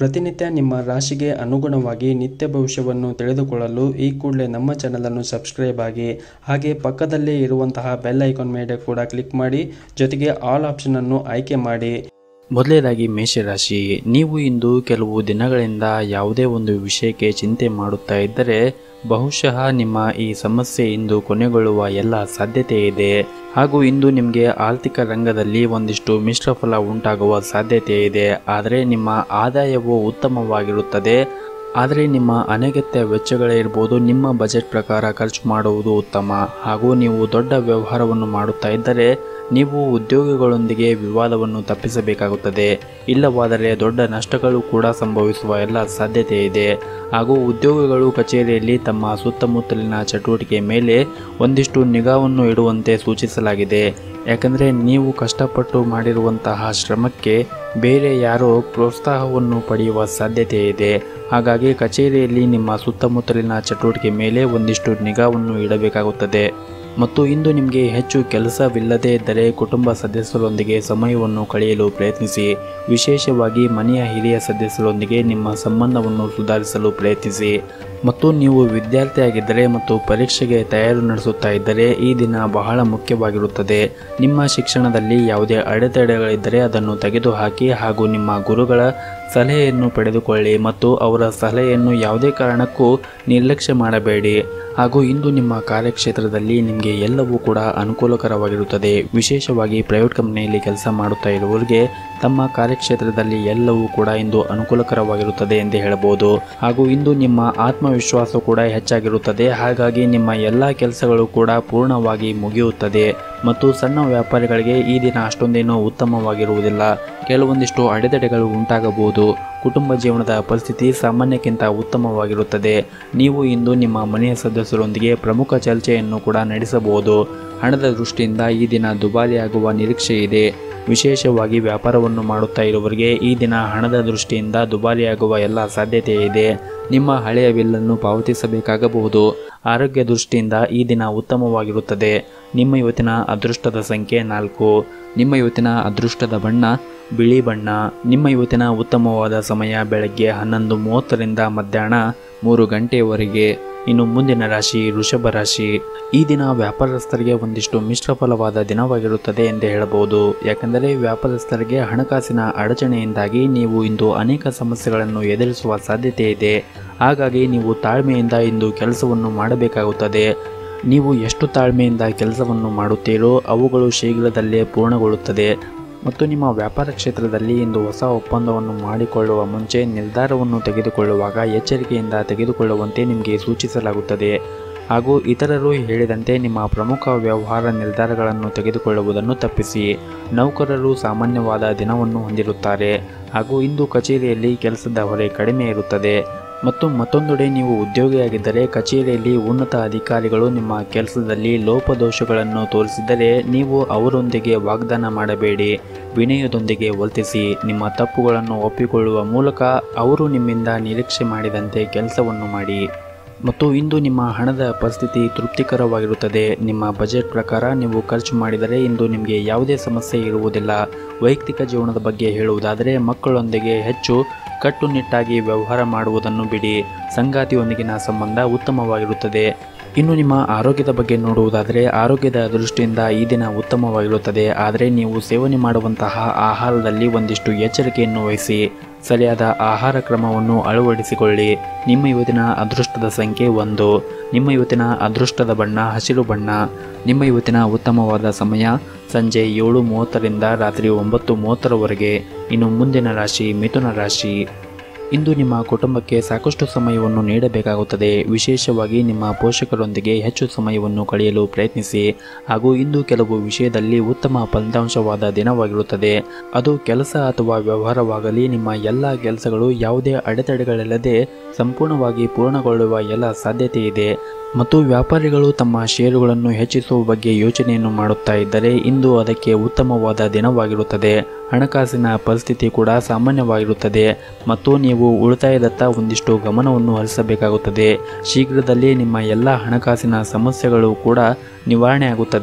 ಪ್ರತಿನಿತ್ಯ ನಿಮ್ಮ ರಾಶಿಗೆ ಅನುಗುಣವಾಗಿ ನಿತ್ಯ ಭವಿಷ್ಯವನ್ನು ತಿಳಿದುಕೊಳ್ಳಲು ಈ ಕೂಡಲೇ ನಮ್ಮ ಚಾನಲನ್ನು ಸಬ್ಸ್ಕ್ರೈಬ್ ಆಗಿ, ಹಾಗೆ ಪಕ್ಕದಲ್ಲೇ ಇರುವಂತಹ ಬೆಲ್ ಐಕಾನ್ ಮೇಲೆ ಕೂಡ ಕ್ಲಿಕ್ ಮಾಡಿ, ಜೊತೆಗೆ ಆಲ್ ಆಪ್ಷನ್ ಅನ್ನು ಆಯ್ಕೆ ಮಾಡಿ. ಮೊದಲನೇದಾಗಿ ಮೇಷರಾಶಿ, ನೀವು ಇಂದು ಕೆಲವು ದಿನಗಳಿಂದ ಯಾವುದೇ ಒಂದು ವಿಷಯಕ್ಕೆ ಚಿಂತೆ ಮಾಡುತ್ತಾ ಇದ್ದರೆ ಬಹುಶಃ ನಿಮ್ಮ ಈ ಸಮಸ್ಯೆ ಇಂದು ಕೊನೆಗೊಳ್ಳುವ ಎಲ್ಲ ಸಾಧ್ಯತೆ ಇದೆ. ಹಾಗೂ ಇಂದು ನಿಮಗೆ ಆರ್ಥಿಕ ರಂಗದಲ್ಲಿ ಒಂದಿಷ್ಟು ಮಿಶ್ರ ಫಲ ಉಂಟಾಗುವ ಸಾಧ್ಯತೆ ಇದೆ. ಆದರೆ ನಿಮ್ಮ ಆದಾಯವು ಉತ್ತಮವಾಗಿರುತ್ತದೆ. ಆದರೆ ನಿಮ್ಮ ಅನಗತ್ಯ ವೆಚ್ಚಗಳೇ ಇರ್ಬೋದು, ನಿಮ್ಮ ಬಜೆಟ್ ಪ್ರಕಾರ ಖರ್ಚು ಮಾಡುವುದು ಉತ್ತಮ. ಹಾಗೂ ನೀವು ದೊಡ್ಡ ವ್ಯವಹಾರವನ್ನು ಮಾಡುತ್ತಾ ಇದ್ದರೆ ನೀವು ಉದ್ಯೋಗಿಗಳೊಂದಿಗೆ ವಿವಾದವನ್ನು ತಪ್ಪಿಸಬೇಕಾಗುತ್ತದೆ. ಇಲ್ಲವಾದರೆ ದೊಡ್ಡ ನಷ್ಟಗಳು ಕೂಡ ಸಂಭವಿಸುವ ಎಲ್ಲ ಸಾಧ್ಯತೆ ಇದೆ. ಹಾಗೂ ಉದ್ಯೋಗಿಗಳು ಕಚೇರಿಯಲ್ಲಿ ತಮ್ಮ ಸುತ್ತಮುತ್ತಲಿನ ಚಟುವಟಿಕೆ ಮೇಲೆ ಒಂದಿಷ್ಟು ನಿಗಾವನ್ನು ಇಡುವಂತೆ ಸೂಚಿಸಲಾಗಿದೆ. ಯಾಕಂದರೆ ನೀವು ಕಷ್ಟಪಟ್ಟು ಮಾಡಿರುವಂತಹ ಶ್ರಮಕ್ಕೆ ಬೇರೆ ಯಾರೋ ಪ್ರೋತ್ಸಾಹವನ್ನು ಪಡೆಯುವ ಸಾಧ್ಯತೆ ಇದೆ. ಹಾಗಾಗಿ ಕಚೇರಿಯಲ್ಲಿ ನಿಮ್ಮ ಸುತ್ತಮುತ್ತಲಿನ ಚಟುವಟಿಕೆ ಮೇಲೆ ಒಂದಿಷ್ಟು ನಿಗಾವನ್ನು ಇಡಬೇಕಾಗುತ್ತದೆ. ಮತ್ತು ಇಂದು ನಿಮಗೆ ಹೆಚ್ಚು ಕೆಲಸವಿಲ್ಲದೇ ಇದ್ದರೆ ಕುಟುಂಬ ಸದಸ್ಯರೊಂದಿಗೆ ಸಮಯವನ್ನು ಕಳೆಯಲು ಪ್ರಯತ್ನಿಸಿ. ವಿಶೇಷವಾಗಿ ಮನೆಯ ಹಿರಿಯ ಸದಸ್ಯರೊಂದಿಗೆ ನಿಮ್ಮ ಸಂಬಂಧವನ್ನು ಸುಧಾರಿಸಲು ಪ್ರಯತ್ನಿಸಿ. ಮತ್ತು ನೀವು ವಿದ್ಯಾರ್ಥಿಯಾಗಿದ್ದರೆ ಮತ್ತು ಪರೀಕ್ಷೆಗೆ ತಯಾರಿ ನಡೆಸುತ್ತಾ ಇದ್ದರೆ ಈ ದಿನ ಬಹಳ ಮುಖ್ಯವಾಗಿರುತ್ತದೆ. ನಿಮ್ಮ ಶಿಕ್ಷಣದಲ್ಲಿ ಯಾವುದೇ ಅಡೆತಡೆಗಳಿದ್ದರೆ ಅದನ್ನು ತೆಗೆದುಹಾಕಿ ಹಾಗೂ ನಿಮ್ಮ ಗುರುಗಳ ಸಲಹೆಯನ್ನು ಪಡೆದುಕೊಳ್ಳಿ ಮತ್ತು ಅವರ ಸಲಹೆಯನ್ನು ಯಾವುದೇ ಕಾರಣಕ್ಕೂ ನಿರ್ಲಕ್ಷ್ಯ ಮಾಡಬೇಡಿ. ಹಾಗೂ ಇಂದು ನಿಮ್ಮ ಕಾರ್ಯಕ್ಷೇತ್ರದಲ್ಲಿ ನಿಮಗೆ ಎಲ್ಲವೂ ಕೂಡ ಅನುಕೂಲಕರವಾಗಿರುತ್ತದೆ. ವಿಶೇಷವಾಗಿ ಪ್ರೈವೇಟ್ ಕಂಪನಿಯಲ್ಲಿ ಕೆಲಸ ಮಾಡುತ್ತಾ ಇರುವವರಿಗೆ ತಮ್ಮ ಕಾರ್ಯಕ್ಷೇತ್ರದಲ್ಲಿ ಎಲ್ಲವೂ ಕೂಡ ಇಂದು ಅನುಕೂಲಕರವಾಗಿರುತ್ತದೆ ಎಂದು ಹೇಳಬಹುದು. ಹಾಗೂ ಇಂದು ನಿಮ್ಮ ಆತ್ಮವಿಶ್ವಾಸ ಕೂಡ ಹೆಚ್ಚಾಗಿರುತ್ತದೆ. ಹಾಗಾಗಿ ನಿಮ್ಮ ಎಲ್ಲ ಕೆಲಸಗಳು ಕೂಡ ಪೂರ್ಣವಾಗಿ ಮುಗಿಯುತ್ತದೆ. ಮತ್ತು ಸಣ್ಣ ವ್ಯಾಪಾರಿಗಳಿಗೆ ಈ ದಿನ ಅಷ್ಟೊಂದೇನೂ ಉತ್ತಮವಾಗಿರುವುದಿಲ್ಲ. ಕೆಲವೊಂದಿಷ್ಟು ಅಡೆತಡೆಗಳು ಉಂಟಾಗಬಹುದು. ಕುಟುಂಬ ಜೀವನದ ಪರಿಸ್ಥಿತಿ ಸಾಮಾನ್ಯಕ್ಕಿಂತ ಉತ್ತಮವಾಗಿರುತ್ತದೆ. ನೀವು ಇಂದು ನಿಮ್ಮ ಮನೆಯ ಸದಸ್ಯರೊಂದಿಗೆ ಪ್ರಮುಖ ಚರ್ಚೆಯನ್ನು ಕೂಡ ನಡೆಸಬಹುದು. ಹಣದ ದೃಷ್ಟಿಯಿಂದ ಈ ದಿನ ದುಬಾರಿಯಾಗುವ ನಿರೀಕ್ಷೆ ಇದೆ. ವಿಶೇಷವಾಗಿ ವ್ಯಾಪಾರವನ್ನು ಮಾಡುತ್ತಾ ಇರುವವರಿಗೆ ಈ ದಿನ ಹಣದ ದೃಷ್ಟಿಯಿಂದ ದುಬಾರಿಯಾಗುವ ಎಲ್ಲ ಸಾಧ್ಯತೆ ಇದೆ. ನಿಮ್ಮ ಹಳೆಯ ಬಿಲ್ಲನ್ನು ಪಾವತಿಸಬೇಕಾಗಬಹುದು. ಆರೋಗ್ಯ ದೃಷ್ಟಿಯಿಂದ ಈ ದಿನ ಉತ್ತಮವಾಗಿರುತ್ತದೆ. ನಿಮ್ಮ ಇವತ್ತಿನ ಅದೃಷ್ಟದ ಸಂಖ್ಯೆ 4. ನಿಮ್ಮ ಇವತ್ತಿನ ಅದೃಷ್ಟದ ಬಣ್ಣ ಬಿಳಿ ಬಣ್ಣ. ನಿಮ್ಮ ಇವತ್ತಿನ ಉತ್ತಮವಾದ ಸಮಯ ಬೆಳಗ್ಗೆ 11:30ರಿಂದ ಮಧ್ಯಾಹ್ನ 3 ಗಂಟೆಯವರೆಗೆ. ಇನ್ನು ಮುಂದಿನ ರಾಶಿ ವೃಷಭ ರಾಶಿ. ಈ ದಿನ ವ್ಯಾಪಾರಸ್ಥರಿಗೆ ಒಂದಿಷ್ಟು ಮಿಶ್ರ ಫಲವಾದ ದಿನವಾಗಿರುತ್ತದೆ ಎಂದು ಹೇಳಬಹುದು. ಯಾಕೆಂದರೆ ವ್ಯಾಪಾರಸ್ಥರಿಗೆ ಹಣಕಾಸಿನ ಅಡಚಣೆಯಿಂದಾಗಿ ನೀವು ಇಂದು ಅನೇಕ ಸಮಸ್ಯೆಗಳನ್ನು ಎದುರಿಸುವ ಸಾಧ್ಯತೆ ಇದೆ. ಹಾಗಾಗಿ ನೀವು ತಾಳ್ಮೆಯಿಂದ ಇಂದು ಕೆಲಸವನ್ನು ಮಾಡಬೇಕಾಗುತ್ತದೆ. ನೀವು ಎಷ್ಟು ತಾಳ್ಮೆಯಿಂದ ಕೆಲಸವನ್ನು ಮಾಡುತ್ತೀರೋ ಅವುಗಳು ಶೀಘ್ರದಲ್ಲೇ ಪೂರ್ಣಗೊಳ್ಳುತ್ತದೆ. ಮತ್ತು ನಿಮ್ಮ ವ್ಯಾಪಾರ ಕ್ಷೇತ್ರದಲ್ಲಿ ಇಂದು ಹೊಸ ಒಪ್ಪಂದವನ್ನು ಮಾಡಿಕೊಳ್ಳುವ ಮುಂಚೆ ನಿರ್ಧಾರವನ್ನು ತೆಗೆದುಕೊಳ್ಳುವಾಗ ಎಚ್ಚರಿಕೆಯಿಂದ ತೆಗೆದುಕೊಳ್ಳುವಂತೆ ನಿಮಗೆ ಸೂಚಿಸಲಾಗುತ್ತದೆ. ಹಾಗೂ ಇತರರು ಹೇಳಿದಂತೆ ನಿಮ್ಮ ಪ್ರಮುಖ ವ್ಯವಹಾರ ನಿರ್ಧಾರಗಳನ್ನು ತೆಗೆದುಕೊಳ್ಳುವುದನ್ನು ತಪ್ಪಿಸಿ. ನೌಕರರು ಸಾಮಾನ್ಯವಾದ ದಿನವನ್ನು ಹೊಂದಿರುತ್ತಾರೆ. ಹಾಗೂ ಇಂದು ಕಚೇರಿಯಲ್ಲಿ ಕೆಲಸದ ಹೊರೆ ಕಡಿಮೆ ಇರುತ್ತದೆ. ಮತ್ತು ಮತ್ತೊಂದೆಡೆ ನೀವು ಉದ್ಯೋಗಿಯಾಗಿದ್ದರೆ ಕಚೇರಿಯಲ್ಲಿ ಉನ್ನತ ಅಧಿಕಾರಿಗಳು ನಿಮ್ಮ ಕೆಲಸದಲ್ಲಿ ಲೋಪದೋಷಗಳನ್ನು ತೋರಿಸಿದರೆ ನೀವು ಅವರೊಂದಿಗೆ ವಾಗ್ದಾನ ಮಾಡಬೇಡಿ. ವಿನಯದೊಂದಿಗೆ ವರ್ತಿಸಿ. ನಿಮ್ಮ ತಪ್ಪುಗಳನ್ನು ಒಪ್ಪಿಕೊಳ್ಳುವ ಮೂಲಕ ಅವರು ನಿಮ್ಮಿಂದ ನಿರೀಕ್ಷೆ ಮಾಡಿದಂತೆ ಕೆಲಸವನ್ನು ಮಾಡಿ. ಮತ್ತು ಇಂದು ನಿಮ್ಮ ಹಣದ ಪರಿಸ್ಥಿತಿ ತೃಪ್ತಿಕರವಾಗಿರುತ್ತದೆ. ನಿಮ್ಮ ಬಜೆಟ್ ಪ್ರಕಾರ ನೀವು ಖರ್ಚು ಮಾಡಿದರೆ ಇಂದು ನಿಮಗೆ ಯಾವುದೇ ಸಮಸ್ಯೆ ಇರುವುದಿಲ್ಲ. ವೈಯಕ್ತಿಕ ಜೀವನದ ಬಗ್ಗೆ ಹೇಳುವುದಾದರೆ ಮಕ್ಕಳೊಂದಿಗೆ ಹೆಚ್ಚು ಕಟ್ಟುನಿಟ್ಟಾಗಿ ವ್ಯವಹಾರ ಮಾಡುವುದನ್ನು ಬಿಡಿ. ಸಂಗಾತಿಯೊಂದಿಗಿನ ಸಂಬಂಧ ಉತ್ತಮವಾಗಿರುತ್ತದೆ. ಇನ್ನು ನಿಮ್ಮ ಆರೋಗ್ಯದ ಬಗ್ಗೆ ನೋಡುವುದಾದರೆ ಆರೋಗ್ಯದ ದೃಷ್ಟಿಯಿಂದ ಈ ದಿನ ಉತ್ತಮವಾಗಿರುತ್ತದೆ. ಆದರೆ ನೀವು ಸೇವನೆ ಮಾಡುವಂತಹ ಆಹಾರದಲ್ಲಿ ಒಂದಿಷ್ಟು ಎಚ್ಚರಿಕೆಯನ್ನು ವಹಿಸಿ. ಸರಿಯಾದ ಆಹಾರ ಕ್ರಮವನ್ನು ಅಳವಡಿಸಿಕೊಳ್ಳಿ. ನಿಮ್ಮ ಇವತ್ತಿನ ಅದೃಷ್ಟದ ಸಂಖ್ಯೆ 1. ನಿಮ್ಮ ಇವತ್ತಿನ ಅದೃಷ್ಟದ ಬಣ್ಣ ಹಸಿರು ಬಣ್ಣ. ನಿಮ್ಮ ಇವತ್ತಿನ ಉತ್ತಮವಾದ ಸಮಯ ಸಂಜೆ 7:30ರಿಂದ ರಾತ್ರಿ 9:30ರವರೆಗೆ. ಇನ್ನು ಮುಂದಿನ ರಾಶಿ ಮಿಥುನ ರಾಶಿ. ಇಂದು ನಿಮ್ಮ ಕುಟುಂಬಕ್ಕೆ ಸಾಕಷ್ಟು ಸಮಯವನ್ನು ನೀಡಬೇಕಾಗುತ್ತದೆ. ವಿಶೇಷವಾಗಿ ನಿಮ್ಮ ಪೋಷಕರೊಂದಿಗೆ ಹೆಚ್ಚು ಸಮಯವನ್ನು ಕಳೆಯಲು ಪ್ರಯತ್ನಿಸಿ. ಹಾಗೂ ಇಂದು ಕೆಲವು ವಿಷಯದಲ್ಲಿ ಉತ್ತಮ ಫಲಿತಾಂಶವಾದ ದಿನವಾಗಿರುತ್ತದೆ. ಅದು ಕೆಲಸ ಅಥವಾ ವ್ಯವಹಾರವಾಗಲಿ, ನಿಮ್ಮ ಎಲ್ಲ ಕೆಲಸಗಳು ಯಾವುದೇ ಅಡೆತಡೆಗಳಿಲ್ಲದೆ ಸಂಪೂರ್ಣವಾಗಿ ಪೂರ್ಣಗೊಳ್ಳುವ ಎಲ್ಲ ಸಾಧ್ಯತೆ ಇದೆ. ಮತ್ತು ವ್ಯಾಪಾರಿಗಳು ತಮ್ಮ ಷೇರುಗಳನ್ನು ಹೆಚ್ಚಿಸುವ ಬಗ್ಗೆ ಯೋಚನೆಯನ್ನು ಮಾಡುತ್ತಾ ಇದ್ದರೆ ಇಂದು ಅದಕ್ಕೆ ಉತ್ತಮವಾದ ದಿನವಾಗಿರುತ್ತದೆ. ಹಣಕಾಸಿನ ಪರಿಸ್ಥಿತಿ ಕೂಡ ಸಾಮಾನ್ಯವಾಗಿರುತ್ತದೆ ಮತ್ತು ನೀವು ಉಳಿತಾಯದತ್ತ ಒಂದಿಷ್ಟು ಗಮನವನ್ನು ಹರಿಸಬೇಕಾಗುತ್ತದೆ. ಶೀಘ್ರದಲ್ಲೇ ನಿಮ್ಮ ಎಲ್ಲ ಹಣಕಾಸಿನ ಸಮಸ್ಯೆಗಳು ಕೂಡ ನಿವಾರಣೆ ಆಗುತ್ತದೆ.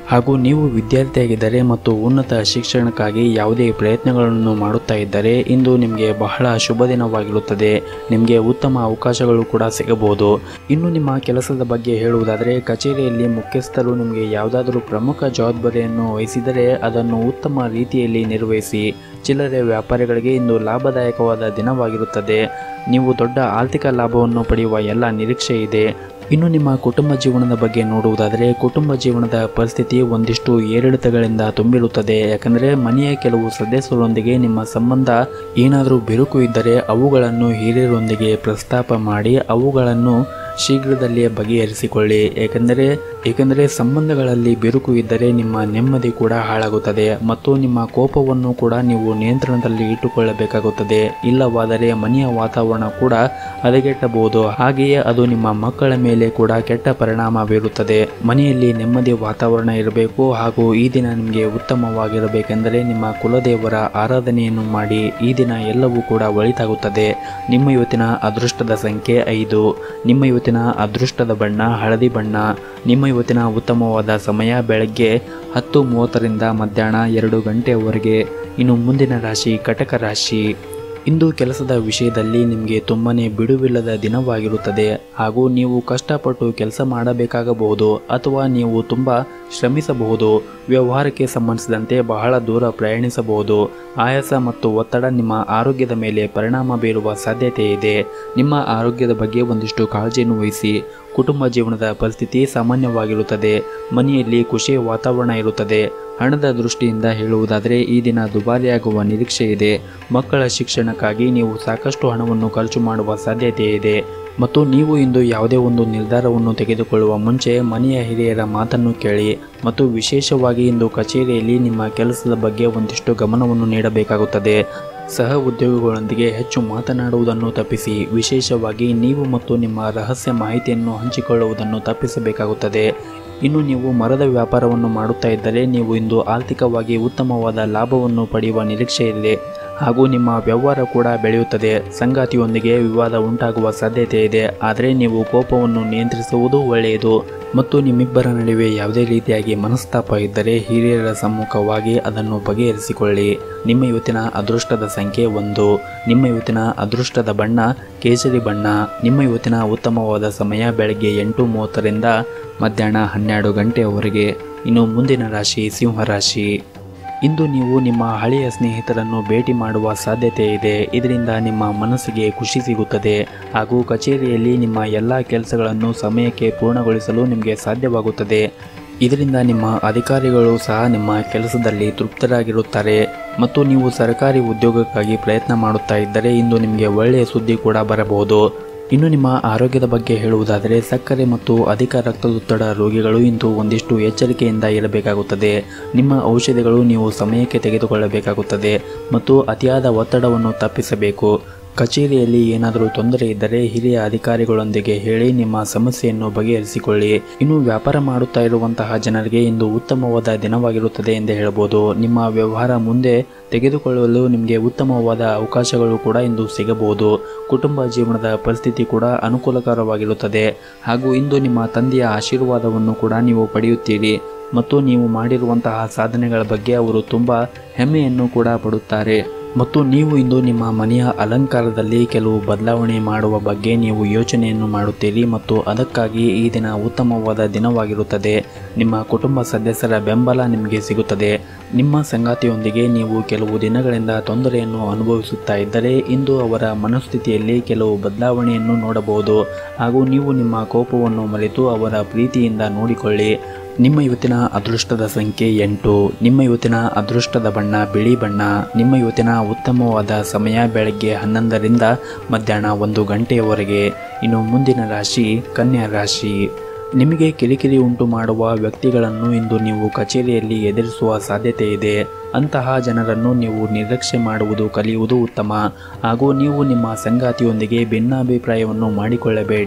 ಹಾಗೂ ನೀವು ವಿದ್ಯಾರ್ಥಿಯಾಗಿದ್ದರೆ ಮತ್ತು ಉನ್ನತ ಶಿಕ್ಷಣಕ್ಕಾಗಿ ಯಾವುದೇ ಪ್ರಯತ್ನಗಳನ್ನು ಮಾಡುತ್ತಾ ಇದ್ದರೆ ಇಂದು ನಿಮಗೆ ಬಹಳ ಶುಭ ದಿನವಾಗಿರುತ್ತದೆ. ನಿಮಗೆ ಉತ್ತಮ ಅವಕಾಶಗಳು ಕೂಡ ಸಿಗಬಹುದು. ಇನ್ನು ನಿಮ್ಮ ಕೆಲಸದ ಬಗ್ಗೆ ಹೇಳುವುದಾದರೆ ಕಚೇರಿಯಲ್ಲಿ ಮುಖ್ಯಸ್ಥರು ನಿಮಗೆ ಯಾವುದಾದರೂ ಪ್ರಮುಖ ಜವಾಬ್ದಾರಿಯನ್ನು ವಹಿಸಿದರೆ ಅದನ್ನು ಉತ್ತಮ ರೀತಿಯಲ್ಲಿ ನಿರ್ವಹಿಸಿ. ಚಿಲ್ಲರೆ ವ್ಯಾಪಾರಿಗಳಿಗೆ ಇಂದು ಲಾಭದಾಯಕವಾದ ದಿನವಾಗಿರುತ್ತದೆ. ನೀವು ದೊಡ್ಡ ಆರ್ಥಿಕ ಲಾಭವನ್ನು ಪಡೆಯುವ ಎಲ್ಲ ನಿರೀಕ್ಷೆ ಇದೆ. ಇನ್ನು ನಿಮ್ಮ ಕುಟುಂಬ ಜೀವನದ ಬಗ್ಗೆ ನೋಡುವುದಾದರೆ ಕುಟುಂಬ ಜೀವನದ ಪರಿಸ್ಥಿತಿ ಒಂದಿಷ್ಟು ಏರಿಳಿತಗಳಿಂದ ತುಂಬಿರುತ್ತದೆ. ಯಾಕಂದರೆ ಮನೆಯ ಕೆಲವು ಸದಸ್ಯರೊಂದಿಗೆ ನಿಮ್ಮ ಸಂಬಂಧ ಏನಾದರೂ ಬಿರುಕು ಇದ್ದರೆ ಅವುಗಳನ್ನು ಹಿರಿಯರೊಂದಿಗೆ ಪ್ರಸ್ತಾಪ ಮಾಡಿ ಅವುಗಳನ್ನು ಶೀಘ್ರದಲ್ಲಿಯೇ ಬಗೆಹರಿಸಿಕೊಳ್ಳಿ. ಏಕೆಂದರೆ ಸಂಬಂಧಗಳಲ್ಲಿ ಬಿರುಕು ಇದ್ದರೆ ನಿಮ್ಮ ನೆಮ್ಮದಿ ಕೂಡ ಹಾಳಾಗುತ್ತದೆ ಮತ್ತು ನಿಮ್ಮ ಕೋಪವನ್ನು ಕೂಡ ನೀವು ನಿಯಂತ್ರಣದಲ್ಲಿ ಇಟ್ಟುಕೊಳ್ಳಬೇಕಾಗುತ್ತದೆ. ಇಲ್ಲವಾದರೆ ಮನೆಯ ವಾತಾವರಣ ಕೂಡ ಹದಗೆಟ್ಟಬಹುದು. ಹಾಗೆಯೇ ಅದು ನಿಮ್ಮ ಮಕ್ಕಳ ಮೇಲೆ ಕೂಡ ಕೆಟ್ಟ ಪರಿಣಾಮ ಬೀರುತ್ತದೆ. ಮನೆಯಲ್ಲಿ ನೆಮ್ಮದಿ ವಾತಾವರಣ ಇರಬೇಕು ಹಾಗೂ ಈ ದಿನ ನಿಮಗೆ ಉತ್ತಮವಾಗಿರಬೇಕೆಂದರೆ ನಿಮ್ಮ ಕುಲದೇವರ ಆರಾಧನೆಯನ್ನು ಮಾಡಿ. ಈ ದಿನ ಎಲ್ಲವೂ ಕೂಡ ಒಳಿತಾಗುತ್ತದೆ. ನಿಮ್ಮ ಇವತ್ತಿನ ಅದೃಷ್ಟದ ಸಂಖ್ಯೆ 5. ನಿಮ್ಮ ಇವತ್ತಿನ ಅದೃಷ್ಟದ ಬಣ್ಣ ಹಳದಿ ಬಣ್ಣ. ನಿಮ್ಮ ಇವತ್ತಿನ ಉತ್ತಮವಾದ ಸಮಯ ಬೆಳಗ್ಗೆ 10:30ರಿಂದ ಮಧ್ಯಾಹ್ನ 2 ಗಂಟೆಯವರೆಗೆ. ಇನ್ನು ಮುಂದಿನ ರಾಶಿ ಕಟಕ ರಾಶಿ. ಇಂದು ಕೆಲಸದ ವಿಷಯದಲ್ಲಿ ನಿಮಗೆ ತುಂಬನೇ ಬಿಡುವಿಲ್ಲದ ದಿನವಾಗಿರುತ್ತದೆ ಹಾಗೂ ನೀವು ಕಷ್ಟಪಟ್ಟು ಕೆಲಸ ಮಾಡಬೇಕಾಗಬಹುದು ಅಥವಾ ನೀವು ತುಂಬ ಶ್ರಮಿಸಬಹುದು. ವ್ಯವಹಾರಕ್ಕೆ ಸಂಬಂಧಿಸಿದಂತೆ ಬಹಳ ದೂರ ಪ್ರಯಾಣಿಸಬಹುದು. ಆಯಾಸ ಮತ್ತು ಒತ್ತಡ ನಿಮ್ಮ ಆರೋಗ್ಯದ ಮೇಲೆ ಪರಿಣಾಮ ಬೀರುವ ಸಾಧ್ಯತೆ ಇದೆ. ನಿಮ್ಮ ಆರೋಗ್ಯದ ಬಗ್ಗೆ ಒಂದಿಷ್ಟು ಕಾಳಜಿಯನ್ನು ವಹಿಸಿ. ಕುಟುಂಬ ಜೀವನದ ಪರಿಸ್ಥಿತಿ ಸಾಮಾನ್ಯವಾಗಿರುತ್ತದೆ. ಮನೆಯಲ್ಲಿ ಖುಷಿಯ ವಾತಾವರಣ ಇರುತ್ತದೆ. ಹಣದ ದೃಷ್ಟಿಯಿಂದ ಹೇಳುವುದಾದರೆ ಈ ದಿನ ದುಬಾರಿಯಾಗುವ ನಿರೀಕ್ಷೆ ಇದೆ. ಮಕ್ಕಳ ಶಿಕ್ಷಣಕ್ಕಾಗಿ ನೀವು ಸಾಕಷ್ಟು ಹಣವನ್ನು ಖರ್ಚು ಮಾಡುವ ಸಾಧ್ಯತೆ ಇದೆ ಮತ್ತು ನೀವು ಇಂದು ಯಾವುದೇ ಒಂದು ನಿರ್ಧಾರವನ್ನು ತೆಗೆದುಕೊಳ್ಳುವ ಮುಂಚೆ ಮನೆಯ ಹಿರಿಯರ ಮಾತನ್ನು ಕೇಳಿ ಮತ್ತು ವಿಶೇಷವಾಗಿ ಇಂದು ಕಚೇರಿಯಲ್ಲಿ ನಿಮ್ಮ ಕೆಲಸದ ಬಗ್ಗೆ ಒಂದಿಷ್ಟು ಗಮನವನ್ನು ನೀಡಬೇಕಾಗುತ್ತದೆ. ಸಹ ಉದ್ಯೋಗಿಗಳೊಂದಿಗೆ ಹೆಚ್ಚು ಮಾತನಾಡುವುದನ್ನು ತಪ್ಪಿಸಿ. ವಿಶೇಷವಾಗಿ ನೀವು ಮತ್ತು ನಿಮ್ಮ ರಹಸ್ಯ ಮಾಹಿತಿಯನ್ನು ಹಂಚಿಕೊಳ್ಳುವುದನ್ನು ತಪ್ಪಿಸಬೇಕಾಗುತ್ತದೆ. ಇನ್ನು ನೀವು ಮರದ ವ್ಯಾಪಾರವನ್ನು ಮಾಡುತ್ತಾ ಇದ್ದರೆ ನೀವು ಇಂದು ಆರ್ಥಿಕವಾಗಿ ಉತ್ತಮವಾದ ಲಾಭವನ್ನು ಪಡೆಯುವ ನಿರೀಕ್ಷೆ ಇದೆ ಹಾಗೂ ನಿಮ್ಮ ವ್ಯವಹಾರ ಕೂಡ ಬೆಳೆಯುತ್ತದೆ. ಸಂಗಾತಿಯೊಂದಿಗೆ ವಿವಾದ ಉಂಟಾಗುವ ಸಾಧ್ಯತೆ ಇದೆ. ಆದರೆ ನೀವು ಕೋಪವನ್ನು ನಿಯಂತ್ರಿಸುವುದು ಒಳ್ಳೆಯದು ಮತ್ತು ನಿಮ್ಮಿಬ್ಬರ ನಡುವೆ ಯಾವುದೇ ರೀತಿಯಾಗಿ ಮನಸ್ತಾಪ ಇದ್ದರೆ ಹಿರಿಯರ ಸಮ್ಮುಖವಾಗಿ ಅದನ್ನು ಬಗೆಹರಿಸಿಕೊಳ್ಳಿ. ನಿಮ್ಮ ಇವತ್ತಿನ ಅದೃಷ್ಟದ ಸಂಖ್ಯೆ 1. ನಿಮ್ಮ ಇವತ್ತಿನ ಅದೃಷ್ಟದ ಬಣ್ಣ ಕೇಸರಿ ಬಣ್ಣ. ನಿಮ್ಮ ಇವತ್ತಿನ ಉತ್ತಮವಾದ ಸಮಯ ಬೆಳಗ್ಗೆ 8:30ರಿಂದ ಮಧ್ಯಾಹ್ನ 12 ಗಂಟೆಯವರೆಗೆ. ಇನ್ನು ಮುಂದಿನ ರಾಶಿ ಸಿಂಹರಾಶಿ. ಇಂದು ನೀವು ನಿಮ್ಮ ಹಳೆಯ ಸ್ನೇಹಿತರನ್ನು ಭೇಟಿ ಮಾಡುವ ಸಾಧ್ಯತೆ ಇದೆ. ಇದರಿಂದ ನಿಮ್ಮ ಮನಸ್ಸಿಗೆ ಖುಷಿ ಸಿಗುತ್ತದೆ ಹಾಗೂ ಕಚೇರಿಯಲ್ಲಿ ನಿಮ್ಮ ಎಲ್ಲ ಕೆಲಸಗಳನ್ನು ಸಮಯಕ್ಕೆ ಪೂರ್ಣಗೊಳಿಸಲು ನಿಮಗೆ ಸಾಧ್ಯವಾಗುತ್ತದೆ. ಇದರಿಂದ ನಿಮ್ಮ ಅಧಿಕಾರಿಗಳು ಸಹ ನಿಮ್ಮ ಕೆಲಸದಲ್ಲಿ ತೃಪ್ತರಾಗಿರುತ್ತಾರೆ ಮತ್ತು ನೀವು ಸರ್ಕಾರಿ ಉದ್ಯೋಗಕ್ಕಾಗಿ ಪ್ರಯತ್ನ ಮಾಡುತ್ತಾ ಇದ್ದರೆ ಇಂದು ನಿಮಗೆ ಒಳ್ಳೆಯ ಸುದ್ದಿ ಕೂಡ ಬರಬಹುದು. ಇನ್ನು ನಿಮ್ಮ ಆರೋಗ್ಯದ ಬಗ್ಗೆ ಹೇಳುವುದಾದರೆ ಸಕ್ಕರೆ ಮತ್ತು ಅಧಿಕ ರಕ್ತದೊತ್ತಡ ರೋಗಿಗಳು ಇಂದು ಒಂದಿಷ್ಟು ಎಚ್ಚರಿಕೆಯಿಂದ ಇರಬೇಕಾಗುತ್ತದೆ. ನಿಮ್ಮ ಔಷಧಿಗಳು ನೀವು ಸಮಯಕ್ಕೆ ತೆಗೆದುಕೊಳ್ಳಬೇಕಾಗುತ್ತದೆ ಮತ್ತು ಅತಿಯಾದ ಒತ್ತಡವನ್ನು ತಪ್ಪಿಸಬೇಕು. ಕಚೇರಿಯಲ್ಲಿ ಏನಾದರೂ ತೊಂದರೆ ಇದ್ದರೆ ಹಿರಿಯ ಅಧಿಕಾರಿಗಳೊಂದಿಗೆ ಹೇಳಿ ನಿಮ್ಮ ಸಮಸ್ಯೆಯನ್ನು ಬಗೆಹರಿಸಿಕೊಳ್ಳಿ. ಇನ್ನು ವ್ಯಾಪಾರ ಮಾಡುತ್ತಾ ಇರುವಂತಹ ಜನರಿಗೆ ಇಂದು ಉತ್ತಮವಾದ ದಿನವಾಗಿರುತ್ತದೆ ಎಂದು ಹೇಳಬಹುದು. ನಿಮ್ಮ ವ್ಯವಹಾರ ಮುಂದೆ ತೆಗೆದುಕೊಳ್ಳಲು ನಿಮಗೆ ಉತ್ತಮವಾದ ಅವಕಾಶಗಳು ಕೂಡ ಇಂದು ಸಿಗಬಹುದು. ಕುಟುಂಬ ಜೀವನದ ಪರಿಸ್ಥಿತಿ ಕೂಡ ಅನುಕೂಲಕರವಾಗಿರುತ್ತದೆ ಹಾಗೂ ಇಂದು ನಿಮ್ಮ ತಂದೆಯ ಆಶೀರ್ವಾದವನ್ನು ಕೂಡ ನೀವು ಪಡೆಯುತ್ತೀರಿ ಮತ್ತು ನೀವು ಮಾಡಿರುವಂತಹ ಸಾಧನೆಗಳ ಬಗ್ಗೆ ಅವರು ತುಂಬ ಹೆಮ್ಮೆಯನ್ನು ಕೂಡ ಪಡುತ್ತಾರೆ ಮತ್ತು ನೀವು ಇಂದು ನಿಮ್ಮ ಮನೆಯ ಅಲಂಕಾರದಲ್ಲಿ ಕೆಲವು ಬದಲಾವಣೆ ಮಾಡುವ ಬಗ್ಗೆ ನೀವು ಯೋಚನೆಯನ್ನು ಮಾಡುತ್ತೀರಿ ಮತ್ತು ಅದಕ್ಕಾಗಿ ಈ ದಿನ ಉತ್ತಮವಾದ ದಿನವಾಗಿರುತ್ತದೆ. ನಿಮ್ಮ ಕುಟುಂಬ ಸದಸ್ಯರ ಬೆಂಬಲ ನಿಮಗೆ ಸಿಗುತ್ತದೆ. ನಿಮ್ಮ ಸಂಗಾತಿಯೊಂದಿಗೆ ನೀವು ಕೆಲವು ದಿನಗಳಿಂದ ತೊಂದರೆಯನ್ನು ಅನುಭವಿಸುತ್ತಾ ಇದ್ದರೆ ಇಂದು ಅವರ ಮನಸ್ಥಿತಿಯಲ್ಲಿ ಕೆಲವು ಬದಲಾವಣೆಯನ್ನು ನೋಡಬಹುದು ಹಾಗೂ ನೀವು ನಿಮ್ಮ ಕೋಪವನ್ನು ಮರೆತು ಅವರ ಪ್ರೀತಿಯಿಂದ ನೋಡಿಕೊಳ್ಳಿ. ನಿಮ್ಮ ಇವತ್ತಿನ ಅದೃಷ್ಟದ ಸಂಖ್ಯೆ 8. ನಿಮ್ಮ ಇವತ್ತಿನ ಅದೃಷ್ಟದ ಬಣ್ಣ ಬಿಳಿ ಬಣ್ಣ. ನಿಮ್ಮ ಇವತ್ತಿನ ಉತ್ತಮವಾದ ಸಮಯ ಬೆಳಗ್ಗೆ 11ರಿಂದ ಮಧ್ಯಾಹ್ನ 1 ಗಂಟೆಯವರೆಗೆ. ಇನ್ನು ಮುಂದಿನ ರಾಶಿ ಕನ್ಯಾ ರಾಶಿ. ನಿಮಗೆ ಕಿರಿಕಿರಿ ಉಂಟು ಮಾಡುವ ವ್ಯಕ್ತಿಗಳನ್ನು ಇಂದು ನೀವು ಕಚೇರಿಯಲ್ಲಿ ಎದುರಿಸುವ ಸಾಧ್ಯತೆ ಇದೆ. ಅಂತಹ ಜನರನ್ನು ನೀವು ನಿರ್ಲಕ್ಷ್ಯ ಮಾಡುವುದು ಕಲಿಯುವುದು ಉತ್ತಮ ಹಾಗೂ ನೀವು ನಿಮ್ಮ ಸಂಗಾತಿಯೊಂದಿಗೆ ಭಿನ್ನಾಭಿಪ್ರಾಯವನ್ನು ಮಾಡಿಕೊಳ್ಳಬೇಡಿ.